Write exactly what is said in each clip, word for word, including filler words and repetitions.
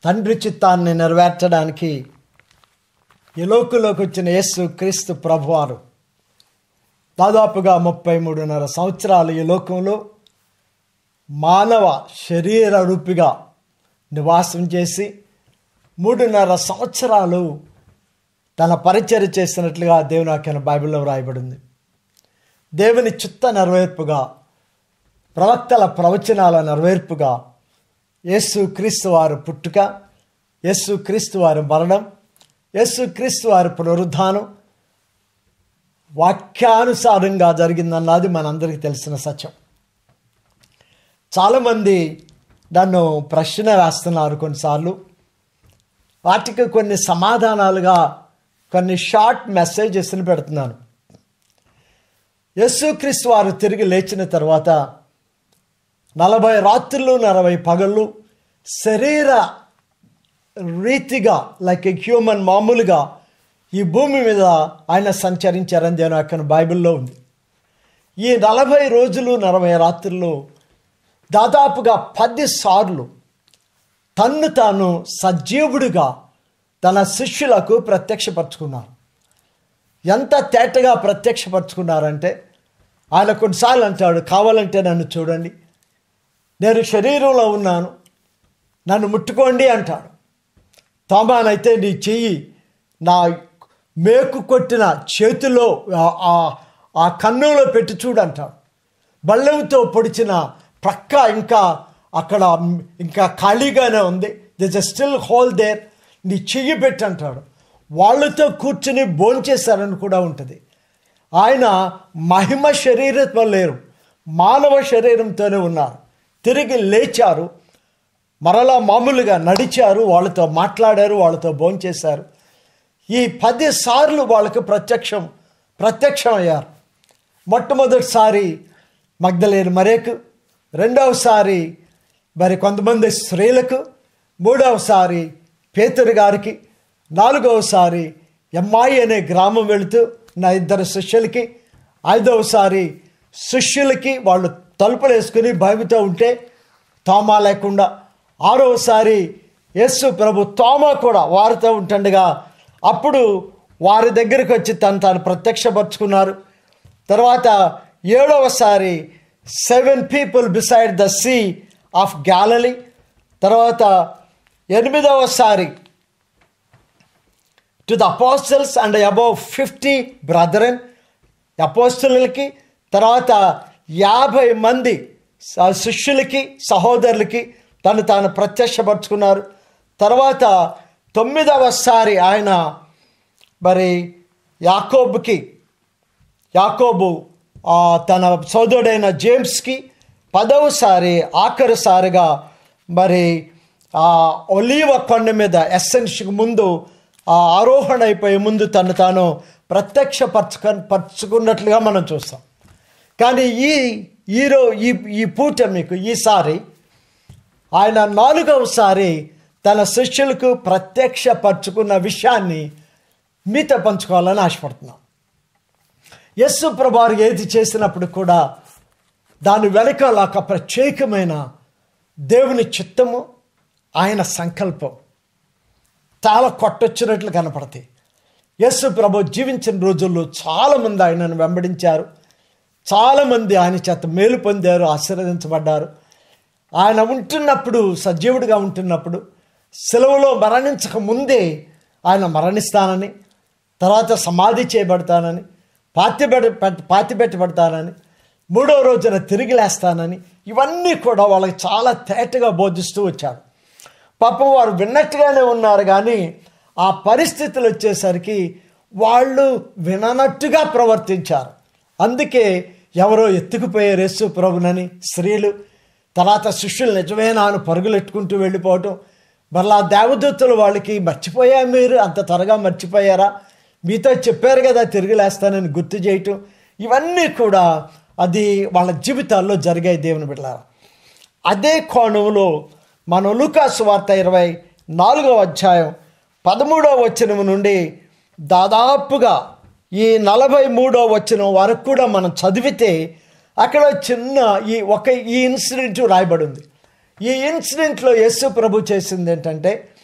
తండ్రి చిత్తాన్ని నెరవేర్చడానికి ఈ లోకంలోకి వచ్చిన యేసు క్రీస్తు ప్రభువారు దాదాపుగా ముప్పై మూడున్నర సంవత్సరాలు ఈ లోకంలో మానవ శరీర రూపిగా నివాసం చేసి మూడున్నర సంవత్సరాలు తన పరిచర్య చేసినట్లుగా దేవుని వాక్యం బైబిల్లో వ్రాయబడింది. దేవుని చిత్త నెరవేర్పుగా, ప్రవక్తల ప్రవచనాల నెరవేర్పుగా యేసు క్రీస్తు వారి పుట్టుక, యేసు క్రీస్తు వారి మరణం, యేసు క్రీస్తు వారి పునరుద్ధానం వాక్యానుసారంగా జరిగిందన్నది మనందరికీ తెలిసిన సత్యం. చాలామంది నన్ను ప్రశ్న వేస్తున్నారు కొన్నిసార్లు. వాటికి కొన్ని సమాధానాలుగా కొన్ని షార్ట్ మెసేజెస్ని పెడుతున్నాను. యేసుక్రీస్తు వారు తిరిగి లేచిన తర్వాత నలభై రాత్రులు నలభై పగళ్ళు శరీర రీతిగా లైక్ ఏ హ్యూమన్ మామూలుగా ఈ భూమి మీద ఆయన సంచరించారని దేవుని వాక్యం బైబిల్లో ఉంది. ఈ నలభై రోజులు నలభై రాత్రులు దాదాపుగా పది సార్లు తన్ను తాను సజీవుడిగా తన శిష్యులకు ప్రత్యక్షపరచుకున్నారు. ఎంత తేటగా ప్రత్యక్షపరచుకున్నారంటే ఆయన కొన్నిసార్లు అంటాడు, కావాలంటే నన్ను చూడండి, నేను శరీరంలో ఉన్నాను, నన్ను ముట్టుకోండి అంటాడు. తోమానైతే నీ చెయ్యి నా మేకు కొట్టిన చేతిలో ఆ కన్నులో పెట్టి చూడంటాడు. బల్లెంతో పొడిచిన ప్రక్క ఇంకా అక్కడ ఇంకా ఖాళీగానే ఉంది, this a still hole there, నీ చెయ్యి పెట్టి అంటాడు. వాళ్ళతో కూర్చుని భోంచేశారని కూడా ఉంటుంది. ఆయన మహిమ శరీరంతో లేరు, మానవ శరీరంతోనే ఉన్నారు. తిరిగి లేచారు, మరలా మామూలుగా నడిచారు, వాళ్ళతో మాట్లాడారు, వాళ్ళతో భోంచేశారు. ఈ పది సార్లు వాళ్ళకు ప్రత్యక్షం ప్రత్యక్షం అయ్యారు. మొట్టమొదటిసారి మగ్దలేని మరియకు, రెండవసారి మరి కొంతమంది స్త్రీలకు, మూడవసారి పేతురు గారికి, నాలుగవసారి ఎమ్మాయి అనే గ్రామం వెళుతూ నా ఇద్దరు శిష్యులకి, ఐదవసారి శిష్యులకి వాళ్ళు తలుపులు వేసుకుని భయముతో ఉంటే తోమా లేకుండా, ఆరవసారి యేసు ప్రభు తోమా కూడా వారితో ఉంటుండగా అప్పుడు వారి దగ్గరికి వచ్చి తను తాను ప్రత్యక్షపరుచుకున్నారు. తర్వాత ఏడవసారి seven people beside the sea of Galilee. తర్వాత ఎనిమిదవసారి to the apostles and above fifty brethren అపోస్టలులకి, తర్వాత యాభై మంది శిష్యులకి సహోదరులకి తను తాను ప్రత్యక్షపరుచుకున్నారు. తర్వాత తొమ్మిదవసారి ఆయన మరి యాకోబుకి యాకోబు తన సోదరుడైన జేమ్స్కి, పదవసారి ఆఖరిసారిగా మరి ఆ ఒలీవ కొండ మీద ఎస్సెన్స్కి ముందు ఆ ఆరోహణ అయిపోయే ముందు తను తాను ప్రత్యక్షపరచుక పరుచుకున్నట్లుగా మనం చూస్తాం. కానీ ఈ ఈరో ఈ ఈ పూట మీకు ఈసారి ఆయన నాలుగవసారి తన శిష్యులకు ప్రత్యక్షపరచుకున్న విషయాన్ని మీతో పంచుకోవాలని ఆశపడుతున్నాం. యేసు ప్రభువారు ఏది చేసినప్పుడు కూడా దాని వెనకాల ఒక ప్రత్యేకమైన దేవుని చిత్తము, ఆయన సంకల్పం చాలా కొట్టొచ్చినట్లు కనపడతాయి. యేసు ప్రభు జీవించిన రోజుల్లో చాలామంది ఆయనను వెంబడించారు, చాలామంది ఆయన చేత మేలు పొందారు, ఆశీర్వదించబడ్డారు. ఆయన ఉంటున్నప్పుడు, సజీవుడిగా ఉంటున్నప్పుడు, సెలవులో మరణించక ముందే ఆయన మరణిస్తానని, తర్వాత సమాధి చేయబడతానని, పాతిపెడ పాతిపెట్టబడతానని, మూడో రోజున తిరిగి లేస్తానని, ఇవన్నీ కూడా వాళ్ళకి చాలా తేటగా బోధిస్తూ వచ్చాడు. పాపం వారు విన్నట్టుగానే ఉన్నారు, కానీ ఆ పరిస్థితులు వచ్చేసరికి వాళ్ళు విననట్టుగా ప్రవర్తించారు. అందుకే ఎవరో ఎత్తుకుపోయారు యేసు ప్రభునని స్త్రీలు. తర్వాత శిష్యులు నిజమేనా అని పరుగులెట్టుకుంటూ వెళ్ళిపోవటం. మరలా దేవదూతలు వాళ్ళకి, మర్చిపోయా మీరు, అంత త్వరగా మర్చిపోయారా, మీతో చెప్పారు కదా తిరిగి లేస్తానని గుర్తు చేయటం, ఇవన్నీ కూడా అది వాళ్ళ జీవితాల్లో జరిగాయి దేవుని బిడ్డలారా. అదే కోణంలో మన లూకా సువార్త ఇరవై నాలుగవ అధ్యాయం పదమూడవ వచనం నుండి దాదాపుగా ఈ నలభై మూడవ వచనం వరకు కూడా మనం చదివితే అక్కడ చిన్న ఈ ఒక ఈ ఇన్సిడెంట్ రాయబడి ఉంది. ఈ ఇన్సిడెంట్లో యేసు ప్రభు చేసింది ఏంటంటే,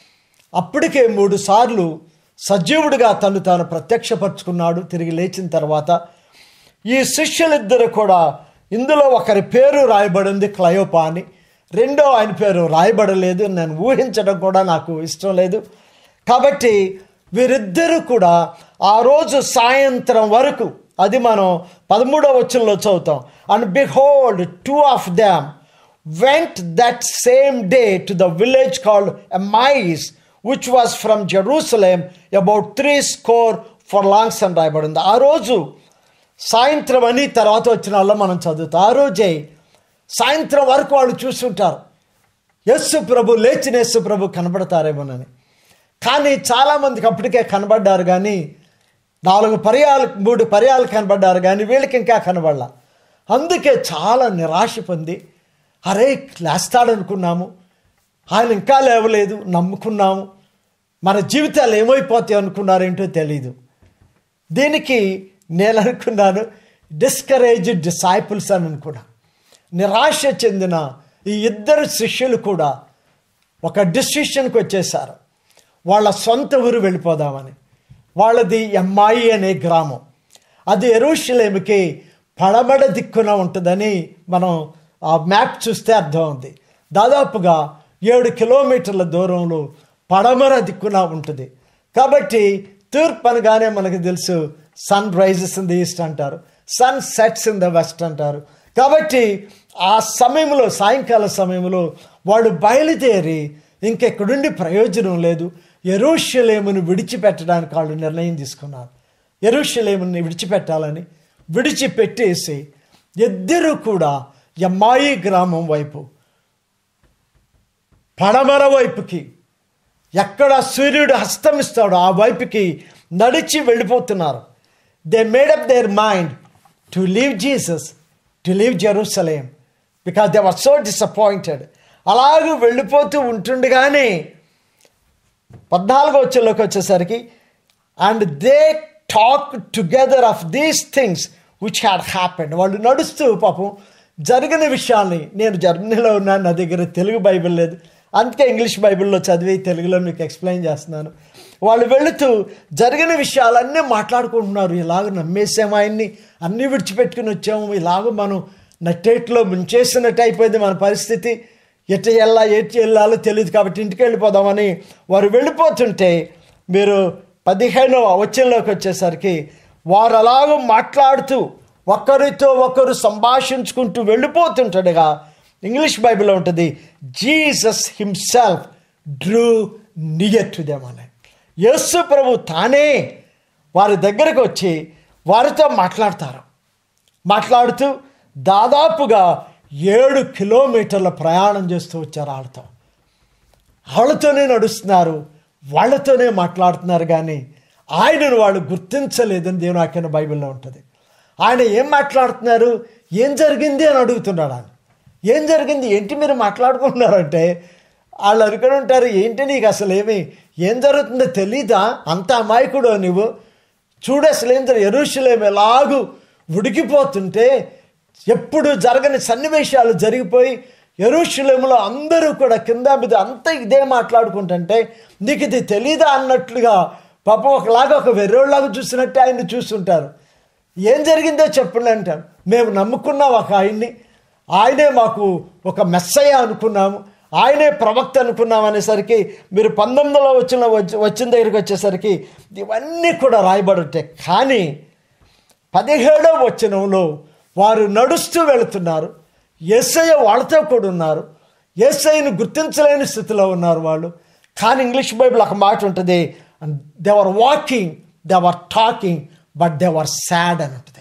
అప్పటికే మూడు సార్లు సజీవుడిగా తను తాను ప్రత్యక్షపరుచుకున్నాడు తిరిగి లేచిన తర్వాత. ఈ శిష్యులిద్దరు కూడా, ఇందులో ఒకరి పేరు రాయబడింది క్లయోపా అని, రెండో ఆయన పేరు రాయబడలేదు. నేను ఊహించడం కూడా నాకు ఇష్టం లేదు. కాబట్టి వీరిద్దరూ కూడా ఆ రోజు సాయంత్రం వరకు, అది మనం పదమూడవ వచనంలో చదువుతాం. And behold two of them went that same day to the village called Emmaus which was from Jerusalem about three score furlongs అని రాయబడింది. ఆ రోజు సాయంత్రం అని తర్వాత వచ్చిన వాళ్ళు మనం చదువుతాం. ఆ రోజే సాయంత్రం వరకు వాళ్ళు చూస్తుంటారు యేసు ప్రభు, లేచిన యేసు ప్రభు కనబడతారేమోనని. కానీ చాలామందికి అప్పటికే కనబడ్డారు, కానీ నాలుగు పర్యాలు మూడు పర్యాలు కనబడ్డారు, కానీ వీళ్ళకి ఇంకా కనబడాల. అందుకే చాలా నిరాశ పొంది, అరే లేస్తాడనుకున్నాము, ఆయన ఇంకా లేవలేదు, నమ్ముకున్నాము, మన జీవితాలు ఏమైపోతాయి అనుకున్నారేంటో తెలీదు. దీనికి నేను అనుకున్నాను డిస్కరేజ్డ్ డిసైపుల్స్ అని అనుకున్నా. నిరాశ చెందిన ఈ ఇద్దరు శిష్యులు కూడా ఒక డిసిషన్కి వచ్చేసారు, వాళ్ళ సొంత ఊరు వెళ్ళిపోదామని. వాళ్ళది ఎమ్మాయి అనే గ్రామం, అది యెరూషలేముకి పడమడ దిక్కున ఉంటుందని మనం ఆ మ్యాప్ చూస్తే అర్థం ఉంది. దాదాపుగా ఏడు కిలోమీటర్ల దూరంలో పడమర దిక్కున ఉంటుంది. కాబట్టి తూర్పు అనగానే మనకు తెలుసు sun rises in the east అంటారు, sun sets in the west అంటారు. కాబట్టి ఆ సమయంలో, సాయంకాల సమయంలో వాడు బయలుదేరి ఇంకెక్కడుండి ప్రయోజనం లేదు, యెరూషలేమును విడిచిపెట్టడానికి వాళ్ళు నిర్ణయం తీసుకున్నారు. యెరూషలేముని విడిచిపెట్టాలని విడిచిపెట్టేసి ఇద్దరు కూడా ఎమ్మాయి గ్రామం వైపు, పడమర వైపుకి, ఎక్కడ సూర్యుడు అస్తమిస్తాడో ఆ వైపుకి నడిచి వెళ్ళిపోతున్నారు. They made up their mind to leave Jesus, to leave Jerusalem, because they were so disappointed. అలాగే వెళ్ళిపోతూ ఉంటుండగానే పద్నాలుగో వచ్చేలోకి వచ్చేసరికి and they talk together of these things which had happened. వాళ్ళు నడుస్తూ పాపం జరిగిన విషయాల్ని, నేను జర్మనీలో ఉన్నాను, నా దగ్గర తెలుగు బైబిల్ లేదు, అందుకే ఇంగ్లీష్ బైబిల్లో చదివి తెలుగులో మీకు ఎక్స్ప్లెయిన్ చేస్తున్నాను. వాళ్ళు వెళుతూ జరిగిన విషయాలన్నీ మాట్లాడుకుంటున్నారు. ఇలాగ నమ్మేసాము ఆయన్ని, అన్నీ విడిచిపెట్టుకుని వచ్చాము, ఇలాగ మనం నట్టేట్లో ముంచేసినట్టు అయిపోయింది మన పరిస్థితి, ఎటు వెళ్ళా ఎటు వెళ్ళాలో తెలియదు, కాబట్టి ఇంటికి వెళ్ళిపోదామని వారు వెళ్ళిపోతుంటే, మీరు పదిహేనవ వచనంలోకి వచ్చేసరికి వారు అలాగ మాట్లాడుతూ ఒకరితో ఒకరు సంభాషించుకుంటూ వెళ్ళిపోతుంటాడుగా, ఇంగ్లీష్ బైబిల్లో ఉంటుంది Jesus himself drew near to them అని. యేసు ప్రభు తానే వారి దగ్గరకు వచ్చి వారితో మాట్లాడతారు. మాట్లాడుతూ దాదాపుగా ఏడు కిలోమీటర్ల ప్రయాణం చేస్తూ వచ్చారు. వాళ్ళతో వాళ్ళతోనే నడుస్తున్నారు, వాళ్ళతోనే మాట్లాడుతున్నారు, కానీ ఆయనను వాళ్ళు గుర్తించలేదని దేవుని వాక్యం బైబిల్లో ఉంటుంది. ఆయన ఏం మాట్లాడుతున్నారు, ఏం జరిగింది అని అడుగుతున్నాడు. ఆయన ఏం జరిగింది, ఏంటి మీరు మాట్లాడుకుంటున్నారంటే వాళ్ళు అనుకుని ఉంటారు, ఏంటి నీకు అసలు ఏమి ఏం జరుగుతుందో తెలీదా, అంత అమాయకుడు నువ్వు, చూడు అసలు ఏం జరు యెరూషలేము ఎలాగూ ఉడికిపోతుంటే, ఎప్పుడు జరగని సన్నివేశాలు జరిగిపోయి యెరూషలేములో అందరూ కూడా కింద మీద అంతా ఇదే మాట్లాడుకుంటుంటే నీకు ఇది తెలీదా అన్నట్లుగా పాపం ఒకలాగా ఒక వెర్రోళ్ళలాగా చూసినట్టే ఆయన్ని చూస్తుంటారు. ఏం జరిగిందో చెప్పండి అంటారు. మేము నమ్ముకున్నాం ఒక ఆయన్ని, ఆయనే మాకు ఒక మెస్సయ్య అనుకున్నాము, ఆయనే ప్రవక్త అనుకున్నాం అనేసరికి మీరు పంతొమ్మిదిలో వచ్చిన వచ్చిన దగ్గరికి వచ్చేసరికి ఇవన్నీ కూడా రాయబడుతాయి. కానీ పదిహేడవ వచనంలో వారు నడుస్తూ వెళుతున్నారు, యేసయ్య వాళ్ళతో కూడా ఉన్నారు, యేసయ్యను గుర్తించలేని స్థితిలో ఉన్నారు వాళ్ళు. కానీ ఇంగ్లీష్ బైబిల్ ఒక మాట ఉంటుంది, they were walking, they were talking, but they were sad అని ఉంటుంది.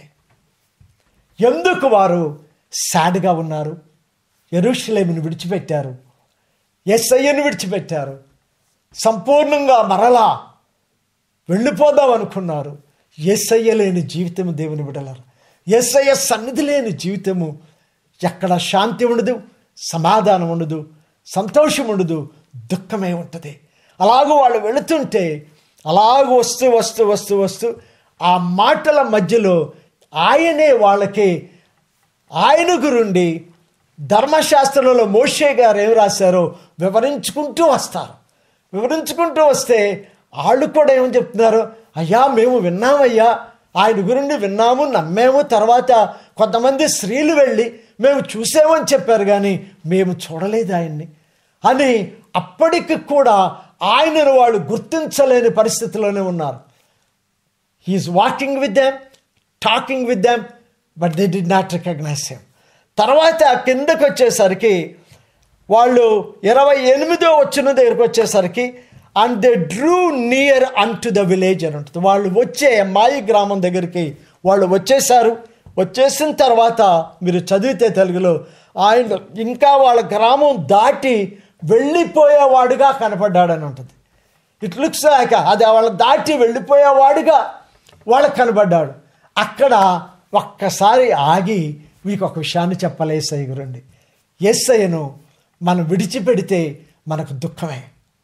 ఎందుకు వారు సాడ్గా ఉన్నారు? యెరూషలేమును విడిచిపెట్టారు, యేసయ్యను విడిచిపెట్టారు, సంపూర్ణంగా మరలా వెళ్ళిపోదాం అనుకున్నారు. యేసయ్య లేని జీవితము దేవుని బిడ్డలారా, యేసయ్య సన్నిధి లేని జీవితము ఎక్కడ శాంతి ఉండదు, సమాధానం ఉండదు, సంతోషం ఉండదు, దుఃఖమే ఉంటుంది. అలాగూ వాళ్ళు వెళుతుంటే అలాగూ వస్తూ వస్తూ వస్తూ వస్తూ ఆ మాటల మధ్యలో ఆయనే వాళ్ళకి ఆయన గురుండి ధర్మశాస్త్రంలో మోషే గారు ఏం రాశారో వివరించుకుంటూ వస్తారు. వివరించుకుంటూ వస్తే వాళ్ళు కూడా ఏమని చెప్తున్నారు, అయ్యా మేము విన్నామయ్యా, ఆయన గురించి విన్నాము, నమ్మాము, తర్వాత కొంతమంది స్త్రీలు వెళ్ళి మేము చూసామని చెప్పారు కానీ మేము చూడలేదు ఆయన్ని అని అప్పటికి కూడా ఆయనను వాళ్ళు గుర్తించలేని పరిస్థితిలోనే ఉన్నారు. He's walking with them, talking with them, but they did not recognise him. తర్వాత కిందకు వచ్చేసరికి వాళ్ళు ఇరవై ఎనిమిదో వచ్చిన దగ్గరికి వచ్చేసరికి and they drew near unto the village అని ఉంటుంది. వాళ్ళు వచ్చే మాయి గ్రామం దగ్గరికి వాళ్ళు వచ్చేసారు. వచ్చేసిన తర్వాత మీరు చదివితే తెలుగులో ఆయన ఇంకా వాళ్ళ గ్రామం దాటి వెళ్ళిపోయేవాడుగా కనపడ్డాడని ఉంటుంది. ఇట్ లుక్స్ లైక్ అది వాళ్ళ దాటి వెళ్ళిపోయేవాడుగా వాళ్ళకు కనపడ్డాడు. అక్కడ ఒక్కసారి ఆగి మీకు ఒక విషయాన్ని చెప్పాలి. యేసయ్య గురండి, యేసయ్యను మనం విడిచిపెడితే మనకు దుఃఖమే,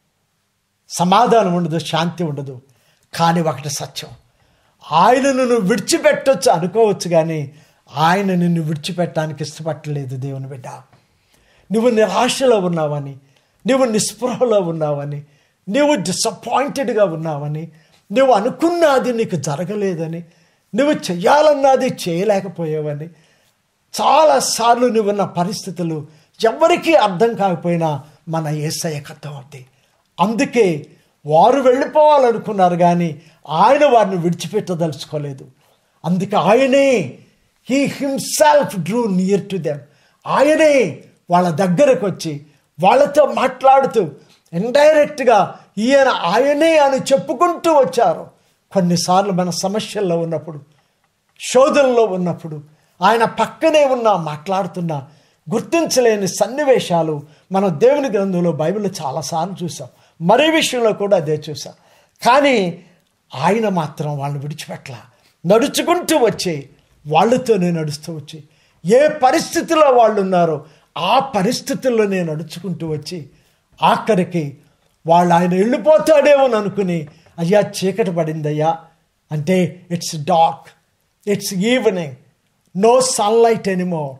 సమాధానం ఉండదు, శాంతి ఉండదు. కానీ ఒకటి సత్యం, ఆయనను నువ్వు విడిచిపెట్టవచ్చు అనుకోవచ్చు కానీ ఆయన నిన్ను విడిచిపెట్టడానికి ఇష్టపడలేదు. దేవుని బిడ్డ, నువ్వు నిరాశలో ఉన్నావని, నువ్వు నిస్పృహలో ఉన్నావని, నువ్వు డిసప్పాయింటెడ్గా ఉన్నావని, నువ్వు అనుకున్నది నీకు జరగలేదని, నువ్వు చెయ్యాలన్నది చేయలేకపోయావని, చాలాసార్లు నువ్వున్న పరిస్థితులు ఎవరికీ అర్థం కాకపోయినా మన యేసయ్యకు అర్థం అవుతాయి. అందుకే వారు వెళ్ళిపోవాలనుకున్నారు కానీ ఆయన వారిని విడిచిపెట్టదలుచుకోలేదు. అందుకే ఆయనే he himself drew near to them. ఆయనే వాళ్ళ దగ్గరకు వచ్చి వాళ్ళతో మాట్లాడుతూ ఇండైరెక్ట్గా ఈయన ఆయనే అని చెప్పుకుంటూ వచ్చారు. కొన్నిసార్లు మన సమస్యల్లో ఉన్నప్పుడు, శోధనలో ఉన్నప్పుడు ఆయన పక్కనే ఉన్నా మాట్లాడుతున్నా గుర్తించలేని సన్నివేశాలు మనం దేవుని గ్రంథంలో బైబిల్లో చాలాసార్లు చూసాం. మరీ విషయంలో కూడా అదే చూసాం. కానీ ఆయన మాత్రం వాళ్ళని విడిచిపెట్టలా, నడుచుకుంటూ వచ్చి వాళ్ళతోనే నడుస్తూ వచ్చి ఏ పరిస్థితిలో వాళ్ళు ఉన్నారో ఆ పరిస్థితుల్లోనే నడుచుకుంటూ వచ్చి ఆఖరికి వాళ్ళు ఆయన వెళ్ళిపోతాడేమో అనుకుని, అయ్యా చీకటి పడిందయ్యా అంటే it's dark, it's evening, no sunlight anymore.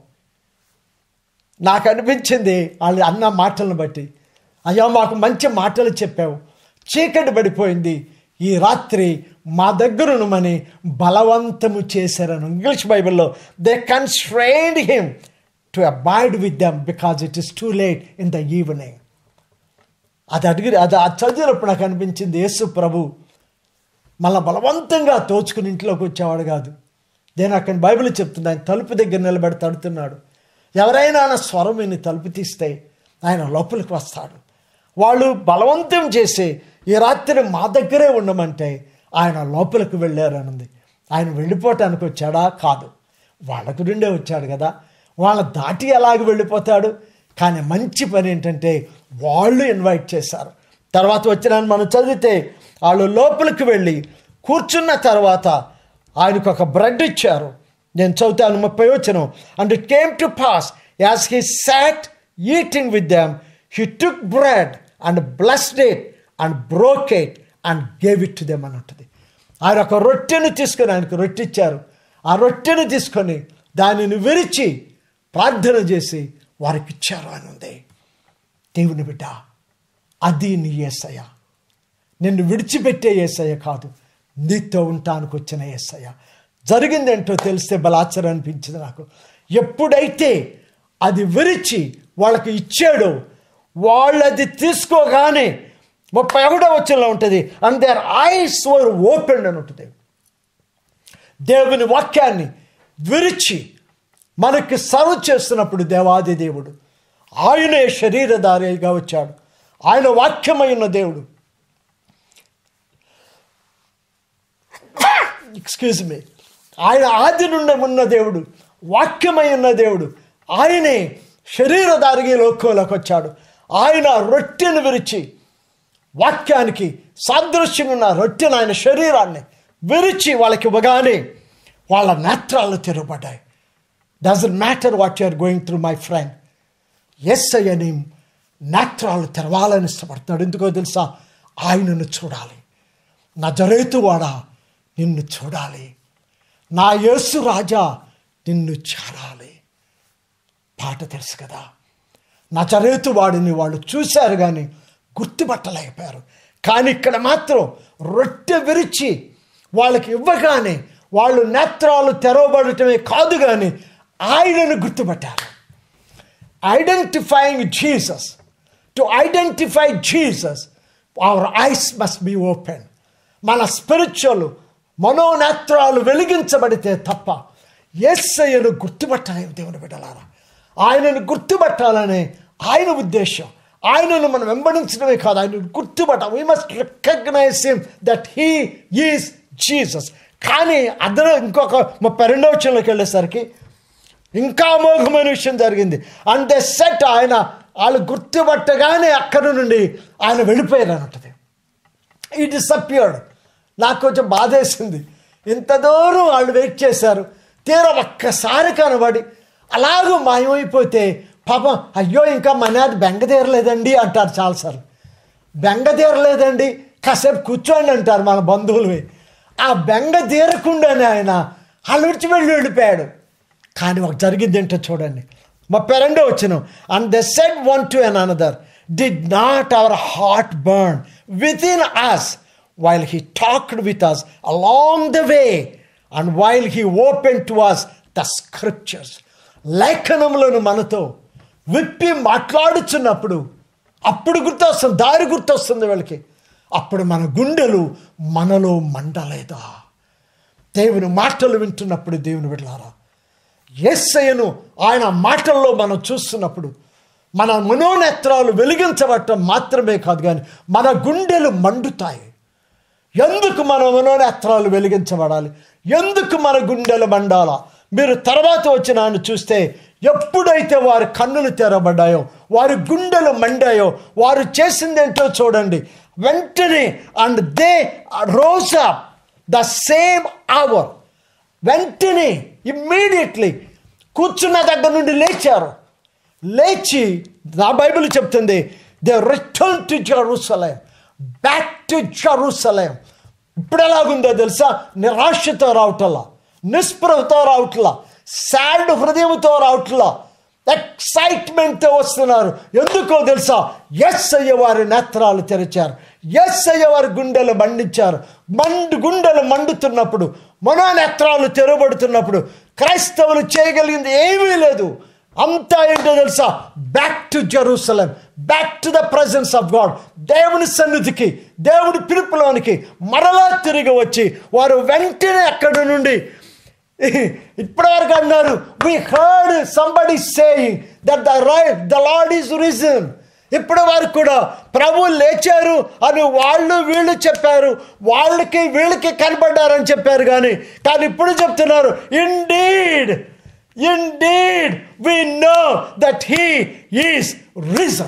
నాకు అనిపించింది వాళ్ళు అన్న మాటలను బట్టి, అయ్యా మాకు మంచి మాటలు చెప్పావు, చీకటి పడిపోయింది, ఈ రాత్రి మా దగ్గరునమని బలవంతము చేశారని. ఇంగ్లీష్ బైబిల్లో they constrained him to abide with them because it is too late in the evening. అది అడిగి అది అది చదివినప్పుడు నాకు అనిపించింది, యేసు ప్రభు మళ్ళీ బలవంతంగా తోచుకుని ఇంట్లోకి వచ్చేవాడు కాదు. నేను అక్కడ బైబిల్ చెప్తుంది, ఆయన తలుపు దగ్గర నిలబడి తడుతున్నాడు. ఎవరైనా ఆయన స్వరం విని తలుపు తీస్తే ఆయన లోపలికి వస్తాడు. వాళ్ళు బలవంతం చేసి ఈ రాత్రి మా దగ్గరే ఉండమంటే ఆయన లోపలికి వెళ్ళారనుంది. ఆయన వెళ్ళిపోవటానికి వచ్చాడా? కాదు, వాళ్ళకు రెండే వచ్చాడు కదా, వాళ్ళ దాటి ఎలాగ వెళ్ళిపోతాడు? కానీ మంచి పని ఏంటంటే వాళ్ళు ఇన్వైట్ చేశారు. తర్వాత వచ్చిన మనం చదివితే వాళ్ళు లోపలికి వెళ్ళి కూర్చున్న తర్వాత ఆయనకు ఒక బ్రెడ్ ఇచ్చారు. నేను చదువుతాను ముప్పై వచనం. And it came to pass as he sat eating with them he took bread and blessed it and broke it and gave it to them అని ఉంటుంది. ఆయన ఒక రొట్టెను తీసుకొని ఆయనకు రొట్టె ఇచ్చారు. ఆ రొట్టెను తీసుకొని దానిని విరిచి ప్రార్థన చేసి వారికి ఇచ్చారు అని ఉంది. దేవుని బిడ్డ, అది నీ యేసయ్య, నిన్ను విడిచిపెట్టే యేసయ్య కాదు, నీతో ఉండటానికి వచ్చిన యేసయ్య. జరిగిందేంటో తెలిస్తే బలాచరం అనిపించింది నాకు. ఎప్పుడైతే అది విరిచి వాళ్ళకి ఇచ్చాడో వాళ్ళు అది తీసుకోగానే ముప్పై ఒకటో వచనంలో ఉంటుంది, and their eyes were opened అని ఉంటుంది. దేవుని వాక్యాన్ని విరిచి మనకి సర్వ్ చేస్తున్నప్పుడు దేవాది దేవుడు ఆయనే శరీరధారిగా వచ్చాడు. ఆయన వాక్యమై ఉన్న దేవుడు, ఎక్స్క్యూజ్ మీ, ఆయన ఆది నుండి ఉన్న దేవుడు, వాక్యమై ఉన్న దేవుడు, ఆయనే శరీరధారిగా లోకంలోకి వచ్చాడు. ఆయన రొట్టెను విరిచి, వాక్యానికి సాదృశ్యంగా ఉన్న రొట్టెను, ఆయన శరీరాన్ని విరిచి వాళ్ళకి ఇవ్వగానే వాళ్ళ నేత్రాలు తెరవబడ్డాయి. Doesn't matter what you are going through my friend, యేసయ్యని నేత్రాలు తెరవాలని ఇష్టపడుతున్నాడు. ఎందుకో తెలుసా? ఆయనను చూడాలి. నజరేతువాడా నిన్ను చూడాలి, నా యేసు రాజా నిన్ను చేరాలి. పాట తెలుసు కదా, నజరేతువాడిని వాళ్ళు చూశారు కానీ గుర్తుపట్టలేకపోయారు. కానీ ఇక్కడ మాత్రం రొట్టె విరిచి వాళ్ళకి ఇవ్వగానే వాళ్ళు నేత్రాలు తెరవబడటమే కాదు, కానీ ఆయనను గుర్తుపట్టారు. Identifying Jesus, to identify Jesus our eyes must be open. మన స్పిరిచువల్ మనోనేత్రాలు వెలిగించబడితే తప్ప యేసయ్యను గుర్తుపట్టలేము. దేవుని బిడ్డలారా, ఆయనను గుర్తుపట్టాలనే ఆయన ఉద్దేశం. ఆయనను మనం వెంబడించడమే కాదు, ఆయనను గుర్తుపట్టాలి. We must recognise him that he is Jesus. కానీ అదన ఇంకొక ముప్పై రెండవ వచనంలోకి వెళ్ళేసరికి ఇంకా అమోఘమైన విషయం జరిగింది. అండ్ దే సెట్, ఆయన వాళ్ళు గుర్తుపట్టగానే అక్కడి నుండి ఆయన వెళ్ళిపోయారు అంటది. ఈ డిసపియర్డ్. నాకు కొంచెం బాధేసింది. ఇంత దూరం వాళ్ళు వెయిట్ చేశారు, తీరా ఒక్కసారి కనబడి అలాగూ మాయమైపోతే పాపం అయ్యో ఇంకా మనాది బెంగ తీరలేదండి అంటారు చాలాసార్లు. బెంగ తీరలేదండి, కాసేపు కూర్చోండి అంటారు మన బంధువులు. ఆ బెంగ తీరకుండానే ఆయన వాళ్ళు విడిచి వెళ్ళి వెళ్ళిపోయాడు. కానీ ఒక జరిగింది ఏంటో చూడండి, ముప్పై రెండో వచనం. And they said one to an another, did not our heart burn within us while he talked with us along the way and while he opened to us the scriptures. లేఖనములను మనతో విప్పి మాట్లాడుచున్నప్పుడు అప్పుడు గుర్తొస్తుంది, దారి గుర్తొస్తుంది వీళ్ళకి. అప్పుడు మన గుండెలు మనలో మండలేదా? దేవుని మాటలు వింటున్నప్పుడు దేవుని బిడ్డలారా, యేసయ్యను ఆయన మాటల్లో మనం చూస్తున్నప్పుడు మన మనోనేత్రాలు వెలిగించబడటం మాత్రమే కాదు, కానీ మన గుండెలు మండుతాయి. ఎందుకు మన మనోనేత్రాలు వెలిగించబడాలి? ఎందుకు మన గుండెలు మండాలా? మీరు తర్వాత వచ్చిన ఆయన చూస్తే ఎప్పుడైతే వారి కన్నులు తెరబడ్డాయో, వారి గుండెలు మండాయో, వారు చేసిందేంటో చూడండి. వెంటనే and they rose up the same hour, వెంటనే ఇమ్మీడియట్లీ కూర్చున్న దగ్గర నుండి లేచారు. లేచి నా బైబిల్ చెప్తుంది, they return to Jerusalem, back to Jerusalem. ఇప్పుడు ఎలాగుందో తెలుసా? నిరాశతో రావట్లా, నిస్పృహతో రావట్లా, సాడ్ హృదయంతో రావట్లా, ఎక్సైట్మెంట్తో వస్తున్నారు. ఎందుకో తెలుసా? యేసయ్య వారి నేత్రాలు తెరిచారు, యేసయ్య వారి గుండెలు మండించారు. మండు గుండెలు మండుతున్నప్పుడు, మనోనేత్రాలు తెరబడుతున్నప్పుడు క్రైస్తవులు చేయగలిగింది ఏమీ లేదు. అంతా ఏంటో తెలుసా? Back to Jerusalem, back to the presence of God. దేవుని సన్నిధికి, దేవుడి పిలుపులోనికి మరలా తిరిగి వచ్చి వారు వెంటనే అక్కడి నుండి ఇప్పటివరకు అన్నారు, we heard somebody saying that the right the Lord is risen. ఇప్పటి వరకు కూడా ప్రభు లేచారు అని వాళ్ళు వీళ్ళు చెప్పారు, వాళ్ళకి వీళ్ళకి కనబడ్డారని చెప్పారు. కానీ కానీ ఇప్పుడు చెప్తున్నారు, indeed indeed we know that he is risen.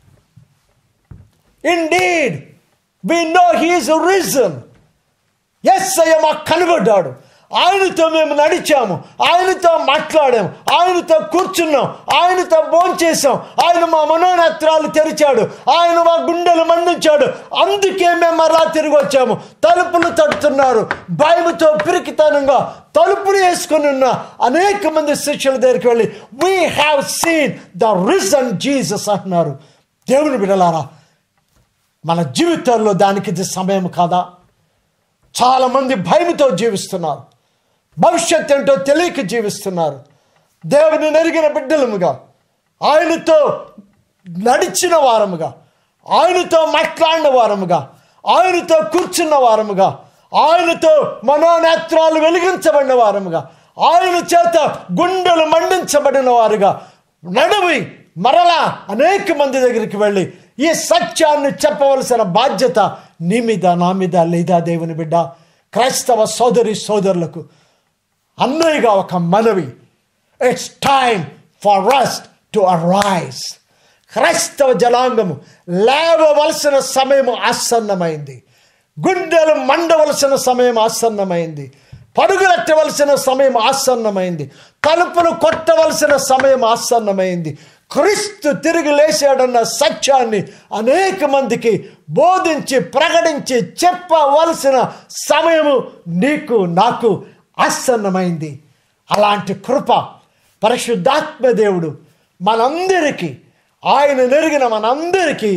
Indeed we know he is risen. Yesayya మాకు కనబడ్డాడు, ఆయనతో మేము నడిచాము, ఆయనతో మాట్లాడాము, ఆయనతో కూర్చున్నాం, ఆయనతో భోంచేసాం, ఆయన మా మనోనేత్రాలు తెరిచాడు, ఆయన మా గుండెలు మండించాడు. అందుకే మేము మరలా తిరిగి వచ్చాము. తలుపులు తడుతున్నారు, భయముతో పిరికితనంగా తలుపులు వేసుకుని ఉన్న అనేక మంది శిష్యుల దగ్గరికి వెళ్ళి we have seen the risen Jesus అంటున్నారు. దేవుని బిడ్డలారా, మన జీవితాల్లో దానికి ఇది సమయం కాదా? చాలామంది భయముతో జీవిస్తున్నారు, భవిష్యత్ ఏంటో తెలియక జీవిస్తున్నారు. దేవుని నెరిగిన బిడ్డలముగా, ఆయనతో నడిచిన వారముగా, ఆయనతో మాట్లాడిన వారముగా, ఆయనతో కూర్చున్న వారముగా, ఆయనతో మనోనేత్రాలు వెలిగించబడిన వారముగా, ఆయన చేత గుండెలు మండించబడిన వారుగా నడువి మరలా అనేక మంది దగ్గరికి వెళ్ళి ఈ సత్యాన్ని చెప్పవలసిన బాధ్యత నీ మీద, నా మీద లేదా? దేవుని బిడ్డ, క్రైస్తవ సోదరి సోదరులకు అన్నయ్యగా ఒక మనవి, it's time for us to arise. క్రైస్తవ జనాంగము లేవవలసిన సమయం ఆసన్నమైంది, గుండెలు మండవలసిన సమయం ఆసన్నమైంది, పరుగులెట్టవలసిన సమయం ఆసన్నమైంది, తలుపులు కొట్టవలసిన సమయం ఆసన్నమైంది. క్రీస్తు తిరిగి లేచాడన్న సత్యాన్ని అనేక మందికి బోధించి ప్రకటించి చెప్పవలసిన సమయము నీకు నాకు ఆసన్నమైంది. అలాంటి కృప పరిశుద్ధాత్మ దేవుడు మనందరికీ, ఆయన నెరిగిన మనందరికీ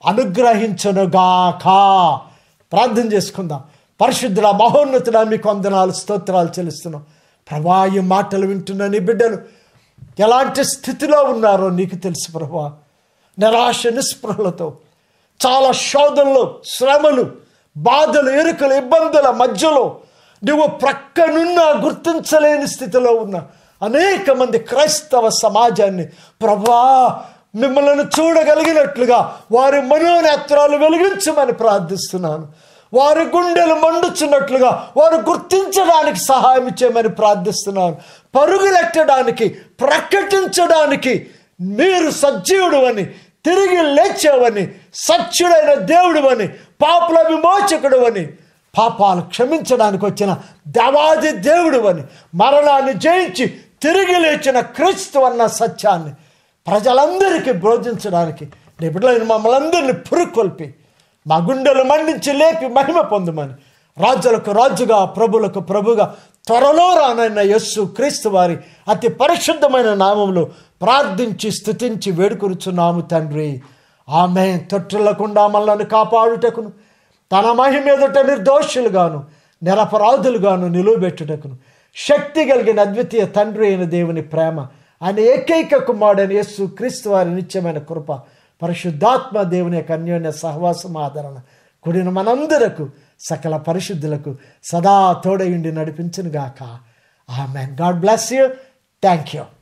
అనుగ్రహించునుగాక. ప్రార్థన చేసుకుందాం. పరిశుద్ధుల మహోన్నతుడా మీకు వందనాలు స్తోత్రాలు చెల్లిస్తున్నాం. ప్రభా, ఈ మాటలు వింటున్న నీ బిడ్డలు ఎలాంటి స్థితిలో ఉన్నారో నీకు తెలుసు ప్రభా. నిరాశ నిస్పృహలతో, చాలా శోధనలు, శ్రమలు, బాధలు, ఎరుకలు, ఇబ్బందుల మధ్యలో నువ్వు ప్రక్కనున్నా గుర్తించలేని స్థితిలో ఉన్న అనేక మంది క్రైస్తవ సమాజాన్ని ప్రభా మిమ్మల్ని చూడగలిగినట్లుగా వారి మనోనేత్రాలు వెలిగించమని ప్రార్థిస్తున్నాను. వారి గుండెలు మండుచున్నట్లుగా వారు గుర్తించడానికి సహాయం చేయమని ప్రార్థిస్తున్నాను. పరుగులెట్టడానికి, ప్రకటించడానికి మీరు సజీవుడు అని, తిరిగి లేచేవని, సత్యుడైన దేవుడు అని, పాపుల విమోచకుడు అని, పాపాలు క్షమించడానికి వచ్చిన దేవాది దేవుడు అని, మరణాన్ని జయించి తిరిగి లేచిన క్రీస్తు అన్న సత్యాన్ని ప్రజలందరికీ బోధించడానికి నీ బిడ్డలైన మమ్మల్ని అందరినీ పురుకొల్పి మా గుండెలు మండించి లేపి మహిమ పొందమని రాజులకు రాజుగా, ప్రభులకు ప్రభుగా త్వరలో రానైన యేసు క్రీస్తు వారి అతి పరిశుద్ధమైన నామంలో ప్రార్థించి స్తుతించి వేడుకొనుచున్నాము తండ్రి. ఆమేన్. తొట్టిల్లకుండా మనల్ని కాపాడుటకును, తన మహిమ ఎదుట నిర్దోషులుగాను నిరపరాధులుగాను నిలువబెట్టుటకును శక్తి కలిగిన అద్వితీయ తండ్రి అయిన దేవుని ప్రేమ, ఆయన ఏకైక కుమారుడైన యేసు క్రీస్తు వారి నిత్యమైన కృప, పరిశుద్ధాత్మ దేవుని యొక్క అన్యోన్య సహవాసం, ఆదరణ కూడిన మనందరకు సకల పరిశుద్ధులకు సదా తోడయుండి నడిపించును గాక. ఆమేన్. God bless you. Thank you.